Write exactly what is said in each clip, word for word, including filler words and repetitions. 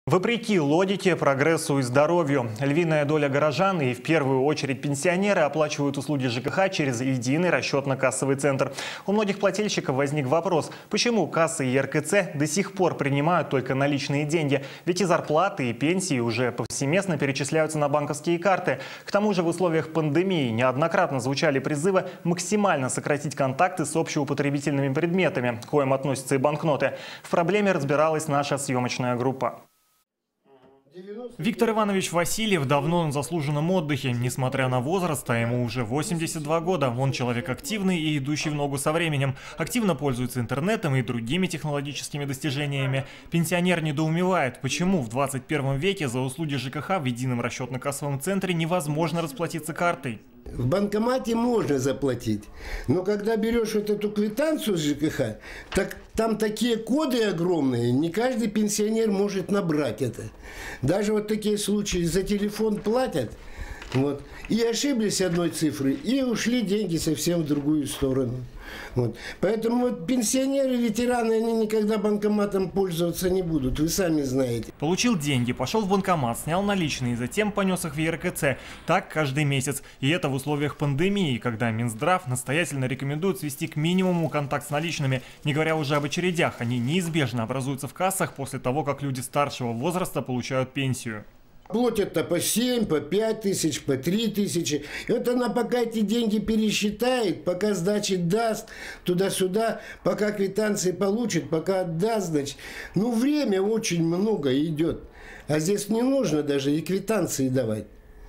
Вопреки логике, прогрессу и здоровью, львиная доля горожан и в первую очередь пенсионеры оплачивают услуги ЖКХ через единый расчетно-кассовый центр. У многих плательщиков возник вопрос, почему кассы и РКЦ до сих пор принимают только наличные деньги, ведь и зарплаты, и пенсии уже повсеместно перечисляются на банковские карты. К тому же в условиях пандемии неоднократно звучали призывы максимально сократить контакты с общеупотребительными предметами, к коим относятся и банкноты. В проблеме разбиралась наша съемочная группа. Виктор Иванович Васильев давно на заслуженном отдыхе. Несмотря на возраст, а ему уже восемьдесят два года, он человек активный и идущий в ногу со временем. Активно пользуется интернетом и другими технологическими достижениями. Пенсионер недоумевает, почему в двадцать первом веке за услуги ЖКХ в едином расчетно-кассовом центре невозможно расплатиться картой. В банкомате можно заплатить, но когда берешь вот эту квитанцию с ЖКХ, так там такие коды огромные, не каждый пенсионер может набрать это. Даже вот такие случаи, за телефон платят, вот, и ошиблись одной цифрой, и ушли деньги совсем в другую сторону. Вот. Поэтому вот пенсионеры, ветераны, они никогда банкоматом пользоваться не будут, вы сами знаете. Получил деньги, пошел в банкомат, снял наличные, затем понес их в ЕРКЦ. Так каждый месяц. И это в условиях пандемии, когда Минздрав настоятельно рекомендует свести к минимуму контакт с наличными, не говоря уже об очередях. Они неизбежно образуются в кассах после того, как люди старшего возраста получают пенсию. Платят-то по семь, по пять тысяч, по три тысячи. И вот она пока эти деньги пересчитает, пока сдачи даст туда-сюда, пока квитанции получит, пока отдаст, значит. Ну, время очень много идет. А здесь не нужно даже и квитанции давать.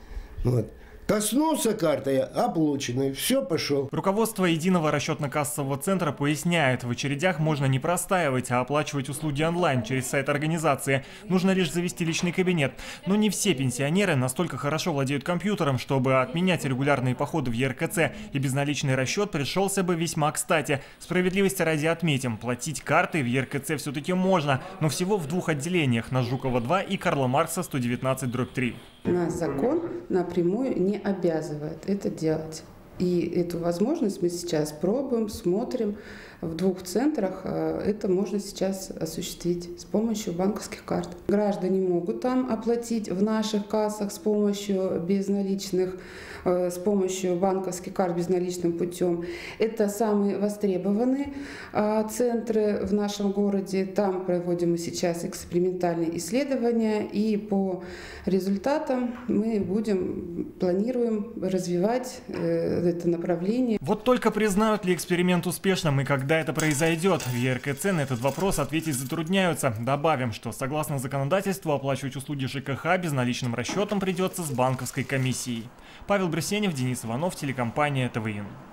Вот. Коснулся картой, оплачено, все, пошел. Руководство единого расчетно-кассового центра поясняет, в очередях можно не простаивать, а оплачивать услуги онлайн через сайт организации. Нужно лишь завести личный кабинет. Но не все пенсионеры настолько хорошо владеют компьютером, чтобы отменять регулярные походы в ЕРКЦ, и безналичный расчет пришелся бы весьма кстати. Справедливости ради отметим, платить картой в ЕРКЦ все-таки можно, но всего в двух отделениях, на Жукова два и Карла Маркса сто девятнадцать дробь три. Нас закон напрямую не обязывает это делать. И эту возможность мы сейчас пробуем, смотрим. В двух центрах это можно сейчас осуществить с помощью банковских карт. Граждане могут там оплатить в наших кассах с помощью безналичных, с помощью банковских карт безналичным путем. Это самые востребованные центры в нашем городе. Там проводим мы сейчас экспериментальные исследования, и по результатам мы будем, планируем развивать это направление. Вот только признают ли эксперимент успешным и когда это произойдет? В ЕРКЦ на этот вопрос ответить затрудняются. Добавим, что согласно законодательству оплачивать услуги ЖКХ безналичным расчетом придется с банковской комиссией. Павел Бресенев, Денис Иванов, телекомпания ТВИН.